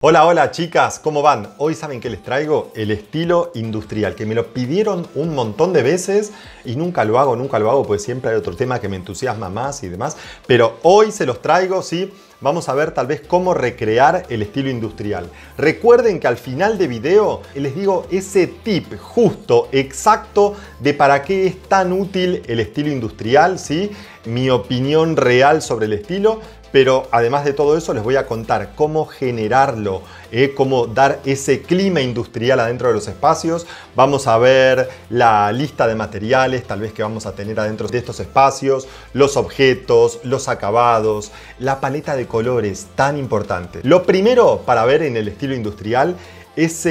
Hola, hola chicas, ¿cómo van? Hoy saben que les traigo el estilo industrial, que me lo pidieron un montón de veces y nunca lo hago, pues siempre hay otro tema que me entusiasma más y demás. Pero hoy se los traigo, sí, vamos a ver tal vez cómo recrear el estilo industrial. Recuerden que al final de video les digo ese tip justo, exacto, de para qué es tan útil el estilo industrial, ¿sí? Mi opinión real sobre el estilo. Pero además de todo eso les voy a contar cómo generarlo, cómo dar ese clima industrial adentro de los espacios. Vamos a ver la lista de materiales tal vez que vamos a tener adentro de estos espacios, los objetos, los acabados, la paleta de colores tan importante. Lo primero para ver en el estilo industrial es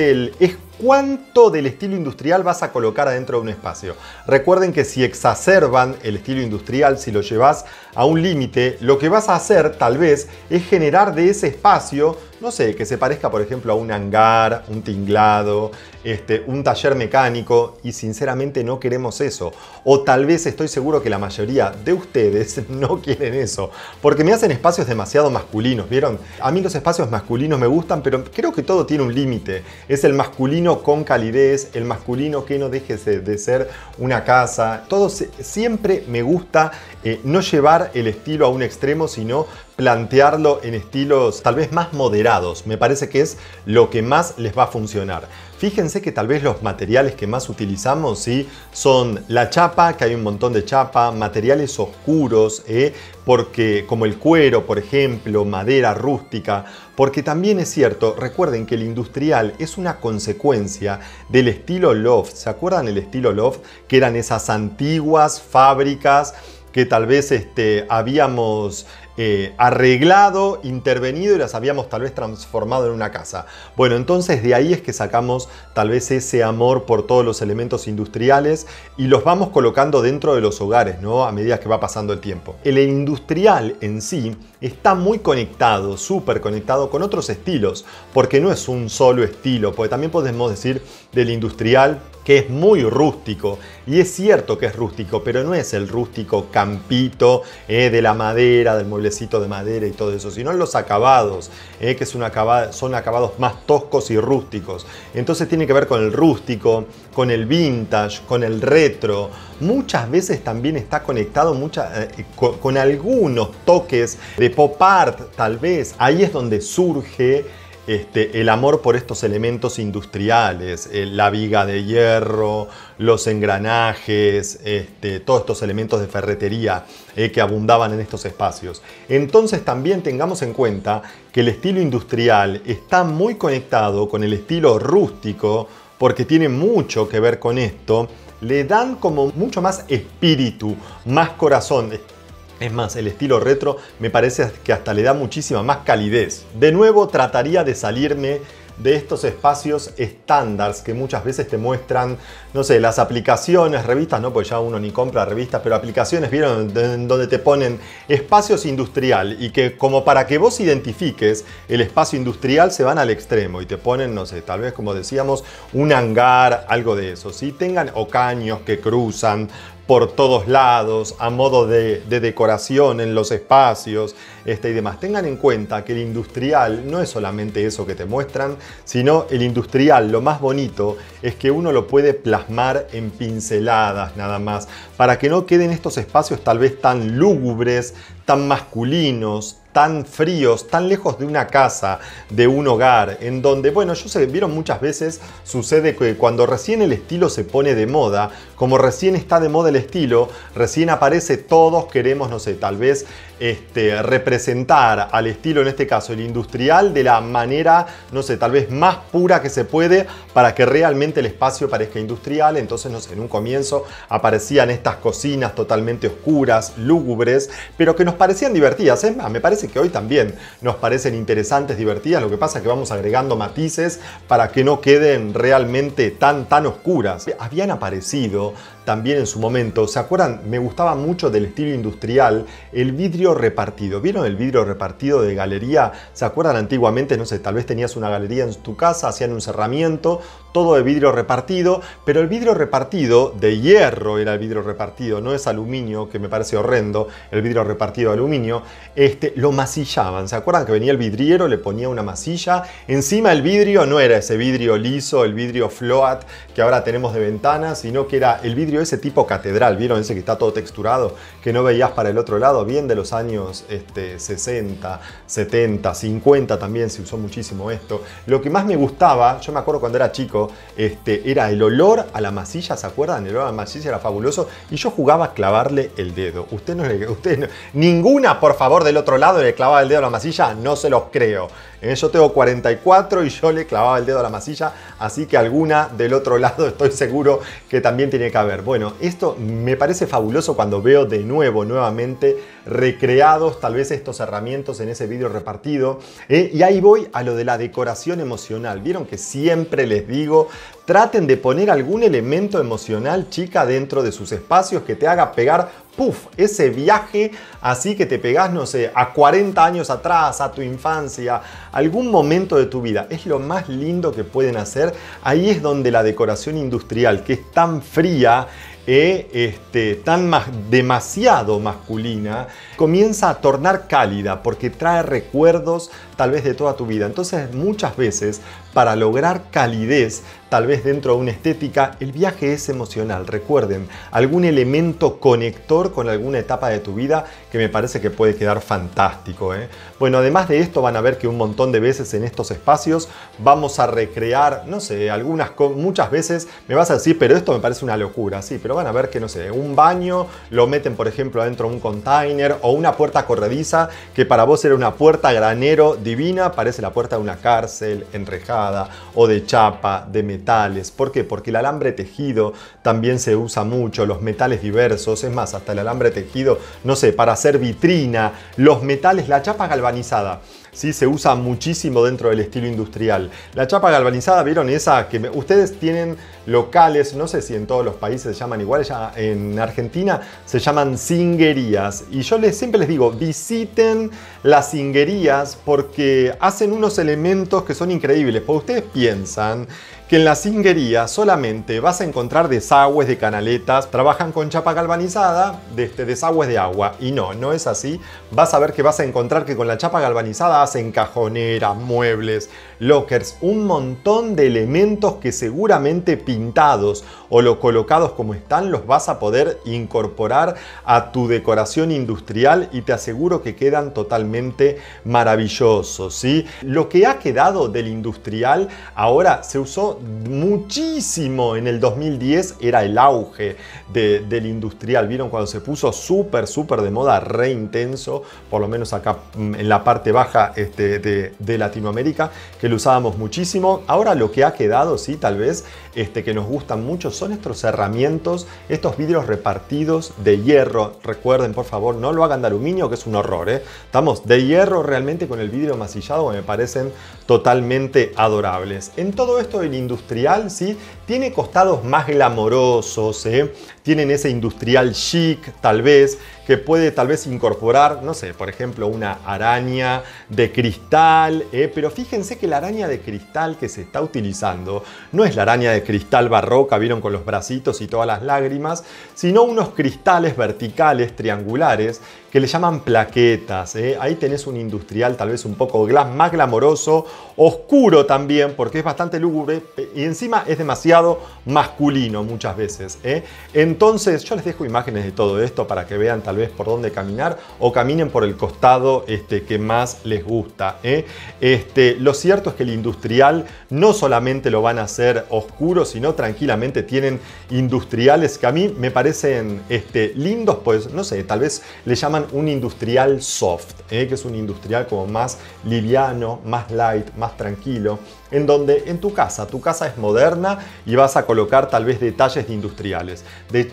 cuánto del estilo industrial vas a colocar adentro de un espacio. Recuerden que si exacerban el estilo industrial, si lo llevas a un límite, lo que vas a hacer tal vez es generar de ese espacio, no sé, que se parezca por ejemplo a un hangar, un tinglado, un taller mecánico, y sinceramente no queremos eso. O tal vez estoy seguro que la mayoría de ustedes no quieren eso, porque me hacen espacios demasiado masculinos, ¿vieron? A mí los espacios masculinos me gustan, pero creo que todo tiene un límite. Es el masculino con calidez, el masculino que no deje de ser una casa. Todo siempre me gusta no llevar el estilo a un extremo, sino plantearlo en estilos tal vez más moderados. Me parece que es lo que más les va a funcionar. Fíjense que tal vez los materiales que más utilizamos, ¿sí?, son la chapa, que hay un montón de chapa, materiales oscuros, porque, como el cuero, por ejemplo, madera rústica, porque también es cierto, recuerden que el industrial es una consecuencia del estilo loft. ¿Se acuerdan el estilo loft? Que eran esas antiguas fábricas que tal vez habíamos arreglado, intervenido y las habíamos tal vez transformado en una casa. Bueno, entonces de ahí es que sacamos tal vez ese amor por todos los elementos industriales y los vamos colocando dentro de los hogares, ¿no?, a medida que va pasando el tiempo. El industrial en sí está muy conectado, súper conectado con otros estilos, porque no es un solo estilo, porque también podemos decir del industrial que es muy rústico, y es cierto que es rústico, pero no es el rústico campito de la madera, del mueblecito de madera y todo eso, sino los acabados, que son acabados más toscos y rústicos. Entonces tiene que ver con el rústico, con el vintage, con el retro. Muchas veces también está conectado con algunos toques de pop art, tal vez. Ahí es donde surge el amor por estos elementos industriales, la viga de hierro, los engranajes, todos estos elementos de ferretería que abundaban en estos espacios. Entonces también tengamos en cuenta que el estilo industrial está muy conectado con el estilo rústico, porque tiene mucho que ver con esto. Le dan como mucho más espíritu, más corazón. Es más, el estilo retro me parece que hasta le da muchísima más calidez. De nuevo, trataría de salirme de estos espacios estándares que muchas veces te muestran, no sé, las aplicaciones, revistas, no, pues ya uno ni compra revistas, pero aplicaciones, ¿vieron?, donde te ponen espacios industrial, y que como para que vos identifiques el espacio industrial se van al extremo y te ponen, no sé, tal vez como decíamos, un hangar, algo de eso, ¿sí? Tengan o caños que cruzan por todos lados, a modo de decoración en los espacios y demás. Tengan en cuenta que el industrial no es solamente eso que te muestran, sino el industrial, lo más bonito es que uno lo puede plasmar en pinceladas nada más, para que no queden estos espacios tal vez tan lúgubres, tan masculinos, tan fríos, tan lejos de una casa, de un hogar, en donde, bueno, vieron muchas veces, sucede que cuando recién el estilo se pone de moda, como recién está de moda el estilo, recién aparece, todos queremos, no sé, tal vez representar al estilo, en este caso el industrial, de la manera, no sé, tal vez más pura que se puede, para que realmente el espacio parezca industrial. Entonces, no sé, en un comienzo aparecían estas cocinas totalmente oscuras, lúgubres, pero que nos parecían divertidas. Es más, me parece que hoy también nos parecen interesantes, divertidas. Lo que pasa es que vamos agregando matices para que no queden realmente tan oscuras. Habían aparecido también en su momento. ¿Se acuerdan? Me gustaba mucho del estilo industrial el vidrio repartido. ¿Vieron el vidrio repartido de galería? ¿Se acuerdan antiguamente? No sé, tal vez tenías una galería en tu casa, hacían un cerramiento, todo de vidrio repartido, pero el vidrio repartido de hierro era el vidrio repartido, no es aluminio, que me parece horrendo, el vidrio repartido de aluminio. Lo masillaban. ¿Se acuerdan que venía el vidriero, le ponía una masilla? Encima el vidrio no era ese vidrio liso, el vidrio float que ahora tenemos de ventana, sino que era el vidrio ese tipo catedral. ¿Vieron ese que está todo texturado? Que no veías para el otro lado. Bien de los años 60, 70, 50 también se usó muchísimo esto. Lo que más me gustaba, yo me acuerdo cuando era chico, era el olor a la masilla. ¿Se acuerdan? El olor a la masilla era fabuloso. Y yo jugaba a clavarle el dedo. Ninguna, por favor, del otro lado le clavaba el dedo a la masilla. No se los creo. Yo tengo 44 y yo le clavaba el dedo a la masilla, así que alguna del otro lado estoy seguro que también tiene que haber. Bueno, esto me parece fabuloso cuando veo de nuevamente recreados tal vez estos herramientas en ese vidrio repartido. Y ahí voy a lo de la decoración emocional. Vieron que siempre les digo, traten de poner algún elemento emocional, chica, dentro de sus espacios que te haga pegar ¡puf! Ese viaje así que te pegás, no sé, a 40 años atrás, a tu infancia, algún momento de tu vida. Es lo más lindo que pueden hacer. Ahí es donde la decoración industrial, que es tan fría, demasiado masculina, comienza a tornar cálida porque trae recuerdos tal vez de toda tu vida. Entonces muchas veces para lograr calidez tal vez dentro de una estética, el viaje es emocional. Recuerden, algún elemento conector con alguna etapa de tu vida que me parece que puede quedar fantástico. Bueno, además de esto van a ver que un montón de veces en estos espacios vamos a recrear, no sé, muchas veces me vas a decir, pero esto me parece una locura. Sí, pero van a ver que, no sé, un baño lo meten, por ejemplo, adentro de un container o una puerta corrediza que para vos era una puerta granero divina, parece la puerta de una cárcel enrejada o de chapa, de metales. ¿Por qué? Porque el alambre tejido también se usa mucho, los metales diversos, es más, hasta el alambre tejido, no sé, para hacer vitrina, los metales, la chapa galvanizada. Sí, se usa muchísimo dentro del estilo industrial. La chapa galvanizada, ¿vieron esa que ustedes tienen locales? No sé si en todos los países se llaman igual, ya en Argentina se llaman zinguerías. Y yo siempre les digo, visiten las zinguerías porque hacen unos elementos que son increíbles. Porque ustedes piensan que en la zinguería solamente vas a encontrar desagües de canaletas, trabajan con chapa galvanizada, desagües de agua. Y no es así. Vas a ver que vas a encontrar que con la chapa galvanizada hacen cajoneras, muebles, lockers, un montón de elementos que seguramente pintados o colocados como están los vas a poder incorporar a tu decoración industrial y te aseguro que quedan totalmente maravillosos, ¿sí? Lo que ha quedado del industrial ahora se usó muchísimo en el 2010, era el auge del industrial. ¿Vieron cuando se puso súper de moda, re intenso, por lo menos acá en la parte baja de Latinoamérica, que lo usábamos muchísimo? Ahora lo que ha quedado, sí, tal vez, que nos gustan mucho son estos herramientas, estos vidrios repartidos de hierro. Recuerden, por favor, no lo hagan de aluminio, que es un horror, Estamos de hierro realmente con el vidrio masillado, que me parecen totalmente adorables. En todo esto del industrial, ¿sí? Tiene costados más glamorosos, tienen ese industrial chic, tal vez, que puede tal vez incorporar, no sé, por ejemplo, una araña de cristal, pero fíjense que la araña de cristal que se está utilizando no es la araña de cristal barroca, vieron, con los bracitos y todas las lágrimas, sino unos cristales verticales, triangulares, que le llaman plaquetas. Ahí tenés un industrial tal vez un poco más glamoroso, oscuro también, porque es bastante lúgubre y encima es demasiado masculino muchas veces. Entonces yo les dejo imágenes de todo esto para que vean tal vez por dónde caminar o caminen por el costado que más les gusta. Lo cierto es que el industrial no solamente lo van a hacer oscuro, sino tranquilamente tienen industriales que a mí me parecen lindos, pues no sé, tal vez le llaman un industrial soft, que es un industrial como más liviano, más light, más tranquilo, en donde en tu casa es moderna y vas a colocar tal vez detalles industriales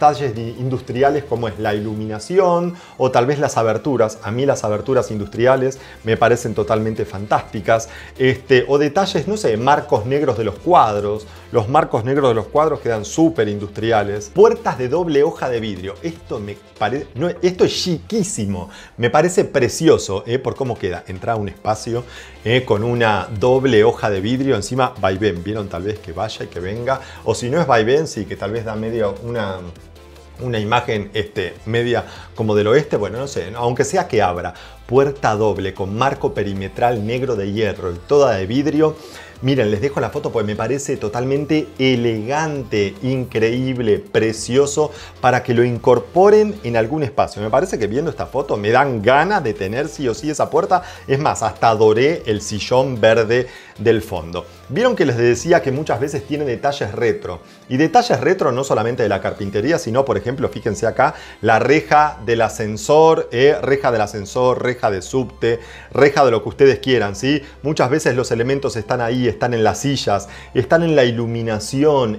como es la iluminación o tal vez las aberturas. A mí las aberturas industriales me parecen totalmente fantásticas, o detalles, no sé, marcos negros de los cuadros, Los marcos negros de los cuadros quedan súper industriales. Puertas de doble hoja de vidrio. Esto me parece... No, esto es chiquísimo. Me parece precioso por cómo queda. Entra a un espacio con una doble hoja de vidrio. Encima vaivén. ¿Vieron? Tal vez que vaya y que venga. O si no es vaivén, sí, que tal vez da medio una imagen media como del oeste, bueno, no sé, aunque sea que abra. Puerta doble con marco perimetral negro de hierro y toda de vidrio. Miren, les dejo la foto porque me parece totalmente elegante, increíble, precioso para que lo incorporen en algún espacio. Me parece que viendo esta foto me dan ganas de tener sí o sí esa puerta. Es más, hasta adoré el sillón verde del fondo. Vieron que les decía que muchas veces tiene detalles retro. Y detalles retro no solamente de la carpintería, sino, por ejemplo, fíjense acá, la reja del ascensor, reja de subte, reja de lo que ustedes quieran, ¿sí? Muchas veces los elementos están ahí, están en las sillas, están en la iluminación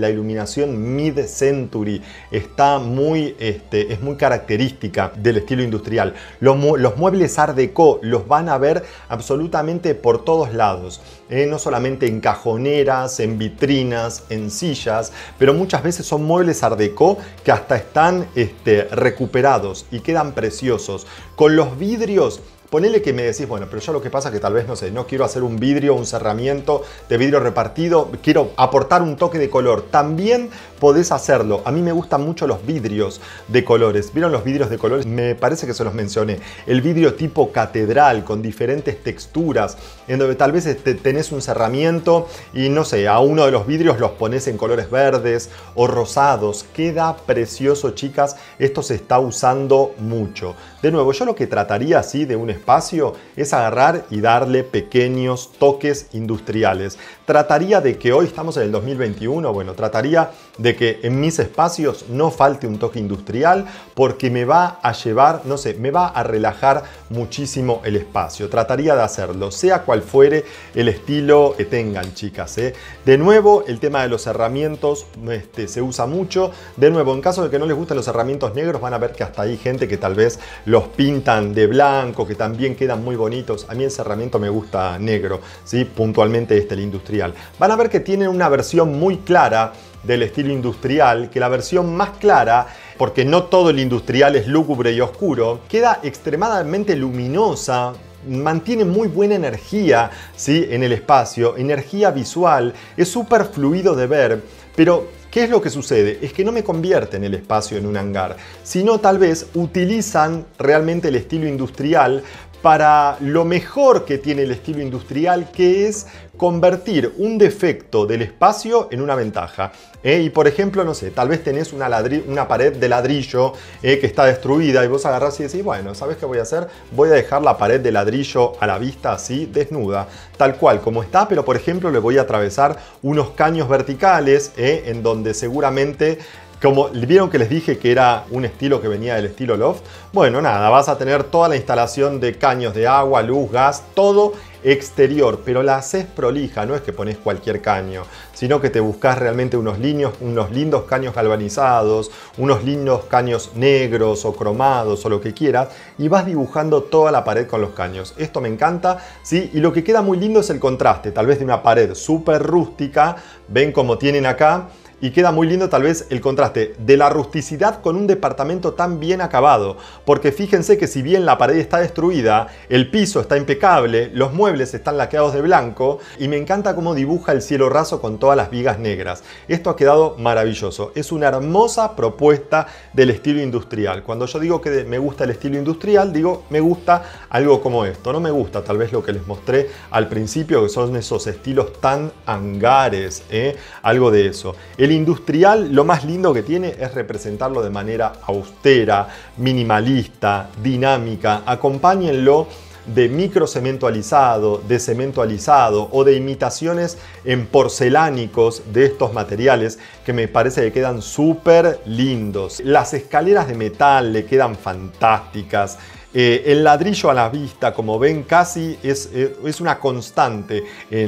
mid-century, está muy, es muy característica del estilo industrial. Los muebles Art Deco los van a ver absolutamente por todos lados. No solamente en cajoneras, en vitrinas, en sillas, pero muchas veces son muebles Art Deco que hasta están recuperados y quedan preciosos. Con los vidrios, ponele que me decís, bueno, pero yo lo que pasa es que tal vez, no sé, no quiero hacer un vidrio, un cerramiento de vidrio repartido, quiero aportar un toque de color. También podés hacerlo. A mí me gustan mucho los vidrios de colores. ¿Vieron los vidrios de colores? Me parece que se los mencioné. El vidrio tipo catedral con diferentes texturas, en donde tal vez tenés un cerramiento y no sé, a uno de los vidrios los pones en colores verdes o rosados. Queda precioso, chicas. Esto se está usando mucho. De nuevo, yo lo que trataría así de un espacio es agarrar y darle pequeños toques industriales. Trataría de que hoy estamos en el 2021, bueno, trataría de que en mis espacios no falte un toque industrial porque me va a llevar, no sé, me va a relajar muchísimo el espacio. Trataría de hacerlo, sea cual fuere el estilo que tengan, chicas. De nuevo, el tema de los herramientas se usa mucho. De nuevo, en caso de que no les gusten los herramientas negros, van a ver que hasta hay gente que tal vez los pintan de blanco, que también quedan muy bonitos. A mí el cerramiento me gusta negro, ¿sí? Puntualmente el industrial. Van a ver que tienen una versión muy clara del estilo industrial, que la versión más clara, porque no todo el industrial es lúgubre y oscuro, queda extremadamente luminosa, mantiene muy buena energía, ¿sí? En el espacio, energía visual, es súper fluido de ver, pero ¿qué es lo que sucede? Es que no me convierten el espacio en un hangar, sino tal vez utilizan realmente el estilo industrial para lo mejor que tiene el estilo industrial, que es convertir un defecto del espacio en una ventaja. Y por ejemplo, no sé, tal vez tenés una pared de ladrillo que está destruida y vos agarrás y decís, bueno, ¿sabés qué voy a hacer? Voy a dejar la pared de ladrillo a la vista así, desnuda, tal cual como está, pero por ejemplo le voy a atravesar unos caños verticales en donde seguramente... Como vieron que les dije que era un estilo que venía del estilo loft, bueno, nada, vas a tener toda la instalación de caños de agua, luz, gas, todo exterior, pero la haces prolija, no es que pones cualquier caño, sino que te buscas realmente unos lindos caños galvanizados, unos lindos caños negros o cromados o lo que quieras, y vas dibujando toda la pared con los caños. Esto me encanta, ¿sí? Y lo que queda muy lindo es el contraste, tal vez de una pared súper rústica, ven como tienen acá, y queda muy lindo tal vez el contraste de la rusticidad con un departamento tan bien acabado. Porque fíjense que si bien la pared está destruida, el piso está impecable, los muebles están laqueados de blanco y me encanta cómo dibuja el cielo raso con todas las vigas negras. Esto ha quedado maravilloso. Es una hermosa propuesta del estilo industrial. Cuando yo digo que me gusta el estilo industrial, digo me gusta algo como esto. No me gusta tal vez lo que les mostré al principio, que son esos estilos tan hangares, algo de eso. El industrial, lo más lindo que tiene es representarlo de manera austera, minimalista, dinámica. Acompáñenlo de microcemento alisado, de cemento alisado o de imitaciones en porcelánicos de estos materiales que me parece que quedan súper lindos. Las escaleras de metal le quedan fantásticas. El ladrillo a la vista, como ven, casi es una constante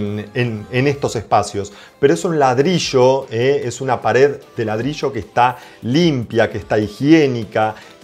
en estos espacios. Pero es un ladrillo, es una pared de ladrillo que está limpia, que está higiénica,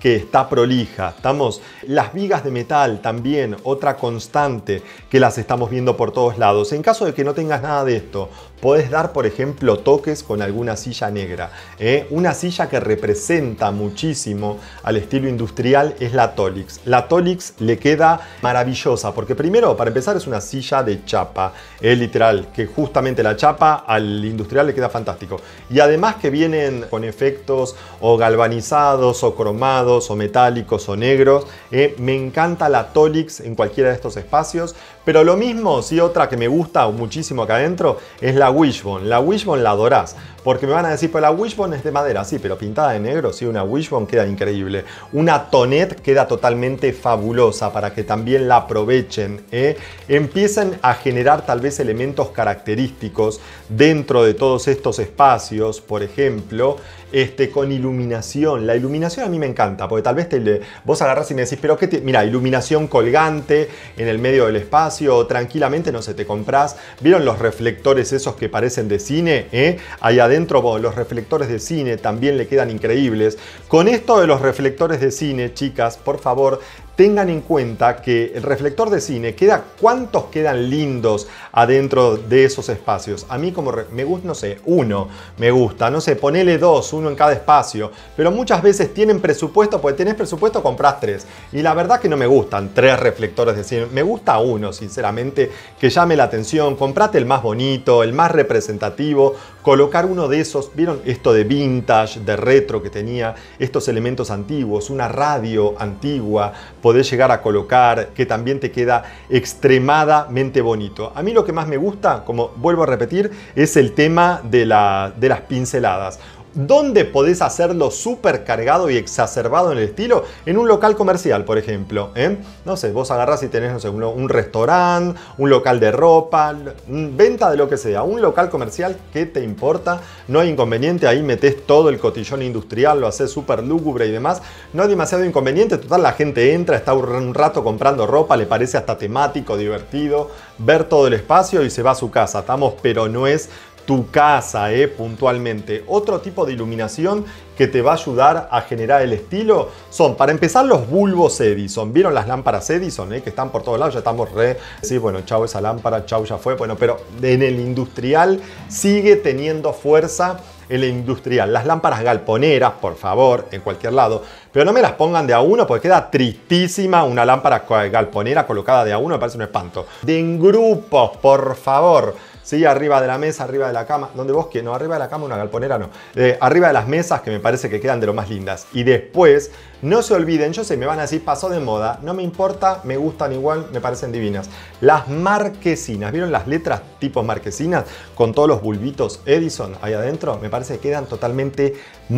que está prolija. Estamos, las vigas de metal también, otra constante que las estamos viendo por todos lados. En caso de que no tengas nada de esto, podés dar, por ejemplo, toques con alguna silla negra. Una silla que representa muchísimo al estilo industrial es la Tolix. La Tolix le queda maravillosa porque primero, para empezar, es una silla de chapa. Literal, que justamente la chapa al industrial le queda fantástico. Y además que vienen con efectos o galvanizados o cromados o metálicos o negros. Me encanta la Tolix en cualquiera de estos espacios. Pero lo mismo, sí, otra que me gusta muchísimo acá adentro es la Wishbone. La Wishbone la adorás. Porque me van a decir, pues la Wishbone es de madera, sí, pero pintada de negro, sí, una Wishbone queda increíble. Una Tonette queda totalmente fabulosa para que también la aprovechen. Empiecen a generar tal vez elementos característicos dentro de todos estos espacios, por ejemplo, con iluminación. La iluminación a mí me encanta, porque tal vez vos agarrás y me decís, pero ¿qué mira, iluminación colgante en el medio del espacio, o tranquilamente, no sé, te comprás, ¿vieron los reflectores esos que parecen de cine? Ahí adentro, los reflectores de cine también le quedan increíbles. Con esto de los reflectores de cine, chicas, por favor, tengan en cuenta que el reflector de cine ¿cuántos quedan lindos adentro de esos espacios? A mí como me gusta, no sé, uno me gusta, no sé, ponele dos, uno en cada espacio, pero muchas veces tienen presupuesto, porque tenés presupuesto, comprás tres. Y la verdad que no me gustan tres reflectores de cine, me gusta uno, sinceramente, que llame la atención. Comprate el más bonito, el más representativo, colocar uno de esos, ¿vieron esto de vintage, de retro que tenía estos elementos antiguos? Una radio antigua, podés llegar a colocar, que también te queda extremadamente bonito. A mí lo que más me gusta, como vuelvo a repetir, es el tema de las pinceladas. ¿Dónde podés hacerlo súper cargado y exacerbado en el estilo? En un local comercial, por ejemplo. No sé, vos agarrás y tenés, no sé, un restaurante, un local de ropa, venta de lo que sea. Un local comercial, ¿qué te importa? No hay inconveniente, ahí metés todo el cotillón industrial, lo haces súper lúgubre y demás. No hay demasiado inconveniente, total, la gente entra, está un rato comprando ropa, le parece hasta temático, divertido, ver todo el espacio y se va a su casa. Estamos, pero no es tu casa, puntualmente. Otro tipo de iluminación que te va a ayudar a generar el estilo son, para empezar, los bulbos Edison. ¿Vieron las lámparas Edison, que están por todos lados? Ya estamos sí, bueno, chau esa lámpara, chau ya fue. Bueno, pero en el industrial sigue teniendo fuerza. El industrial, las lámparas galponeras, por favor, en cualquier lado, pero no me las pongan de a uno porque queda tristísima una lámpara galponera colocada de a uno, me parece un espanto. De en grupos, por favor. Sí, arriba de la mesa, arriba de la cama, donde vos quieras, no, arriba de la cama una galponera no, arriba de las mesas, que me parece que quedan de lo más lindas. Y después, no se olviden, yo sé, me van a decir, pasó de moda, no me importa, me gustan igual, me parecen divinas. Las marquesinas, ¿vieron las letras tipo marquesinas? Con todos los bulbitos Edison ahí adentro, me parece que quedan totalmente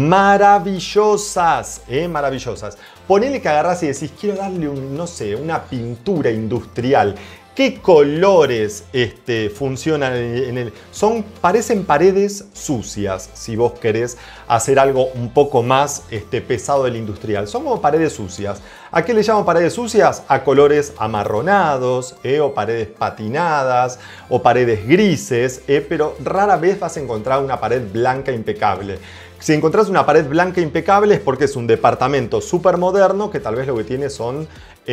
maravillosas, maravillosas. Ponele que agarrás y decís, quiero darle no sé, una pintura industrial. ¿Qué colores funcionan en el? Parecen paredes sucias, si vos querés hacer algo un poco más pesado del industrial. Son como paredes sucias. ¿A qué le llaman paredes sucias? A colores amarronados, o paredes patinadas, o paredes grises, pero rara vez vas a encontrar una pared blanca impecable. Si encontrás una pared blanca impecable es porque es un departamento súper moderno que tal vez lo que tiene son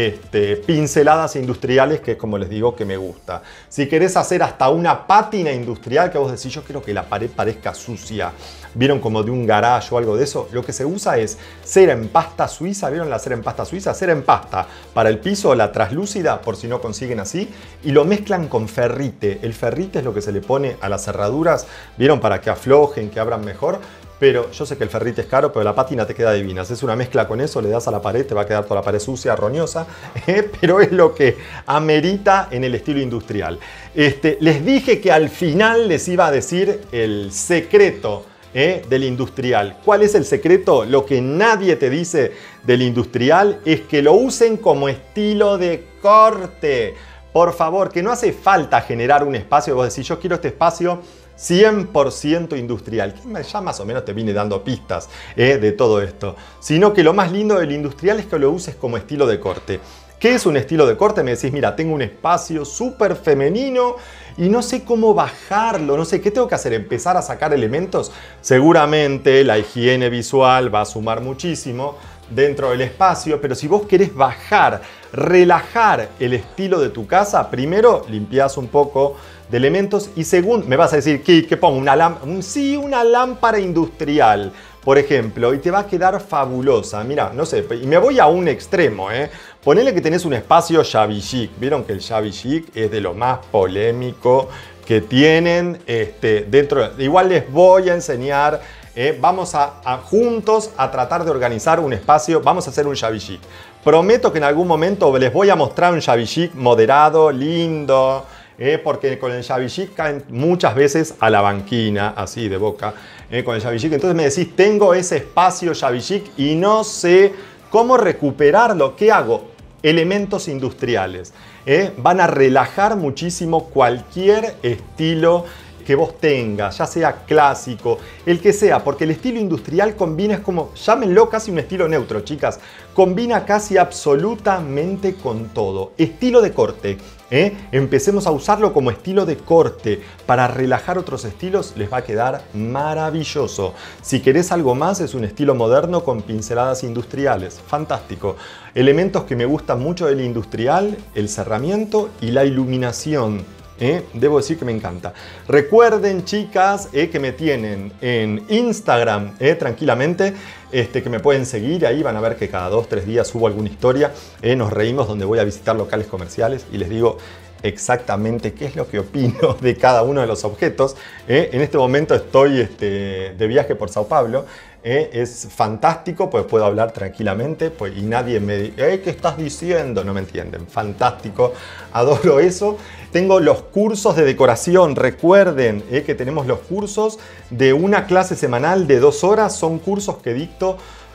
pinceladas industriales, que como les digo que me gusta. Si querés hacer hasta una pátina industrial, que vos decís, yo quiero que la pared parezca sucia, vieron como de un garage o algo de eso, lo que se usa es cera en pasta suiza. ¿Vieron la cera en pasta suiza? Cera en pasta para el piso, la traslúcida, por si no consiguen así, y lo mezclan con ferrite. El ferrite es lo que se le pone a las cerraduras, vieron, para que aflojen, que abran mejor. Pero yo sé que el ferrite es caro, pero la pátina te queda divina. Haces una mezcla con eso, le das a la pared, te va a quedar toda la pared sucia, roñosa, pero es lo que amerita en el estilo industrial. Les dije que al final les iba a decir el secreto del industrial. ¿Cuál es el secreto? Lo que nadie te dice del industrial es que lo usen como estilo de corte. Por favor, que no hace falta generar un espacio. Vos decís, yo quiero este espacio 100% industrial, que ya más o menos te vine dando pistas de todo esto, sino que lo más lindo del industrial es que lo uses como estilo de corte. ¿Qué es un estilo de corte? Me decís, mira, tengo un espacio súper femenino y no sé cómo bajarlo, no sé qué tengo que hacer, empezar a sacar elementos. Seguramente la higiene visual va a sumar muchísimo. dentro del espacio, pero si vos querés bajar, relajar el estilo de tu casa, primero limpiás un poco de elementos y segundo, me vas a decir, ¿qué pongo? Una lámpara industrial, por ejemplo, y te va a quedar fabulosa. Mira, no sé, y me voy a un extremo, Ponele que tenés un espacio shabby chic. Vieron que el shabby chic es de lo más polémico que tienen dentro. Igual les voy a enseñar, vamos juntos a tratar de organizar un espacio, vamos a hacer un shabby chic. Prometo que en algún momento les voy a mostrar un shabby chic moderado, lindo, porque con el shabby chic caen muchas veces a la banquina, así de boca, con el shabby chic. Entonces me decís, tengo ese espacio shabby chic y no sé cómo recuperarlo. ¿Qué hago? Elementos industriales. Van a relajar muchísimo cualquier estilo que vos tengas, ya sea clásico, el que sea, porque el estilo industrial combina, es como, llámenlo casi un estilo neutro, chicas, combina casi absolutamente con todo. Estilo de corte, empecemos a usarlo como estilo de corte para relajar otros estilos, les va a quedar maravilloso. Si querés algo más, es un estilo moderno con pinceladas industriales, fantástico. Elementos que me gustan mucho del industrial, el cerramiento y la iluminación. Debo decir que me encanta. Recuerden, chicas, que me tienen en Instagram tranquilamente, que me pueden seguir. Ahí van a ver que cada 2-3 días subo alguna historia. Nos reímos donde voy a visitar locales comerciales y les digo exactamente qué es lo que opino de cada uno de los objetos. En este momento estoy de viaje por Sao Paulo. Es fantástico, pues puedo hablar tranquilamente pues, y nadie me dice, ¿qué estás diciendo? No me entienden. Fantástico, adoro eso. Tengo los cursos de decoración. Recuerden que tenemos los cursos de una clase semanal de 2 horas. Son cursos que dicto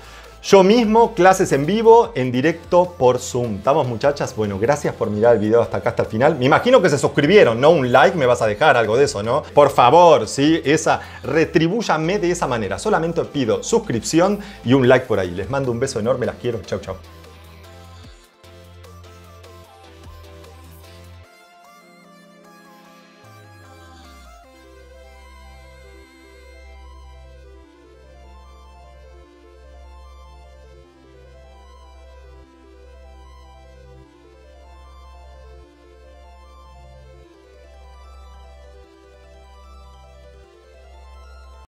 yo mismo, clases en vivo, en directo por Zoom. ¿Estamos, muchachas? Bueno, gracias por mirar el video hasta acá, hasta el final. Me imagino que se suscribieron, ¿no? Un like me vas a dejar, algo de eso, ¿no? Por favor, ¿sí? Retribúyanme de esa manera. Solamente pido suscripción y un like por ahí. Les mando un beso enorme, las quiero. Chau, chau.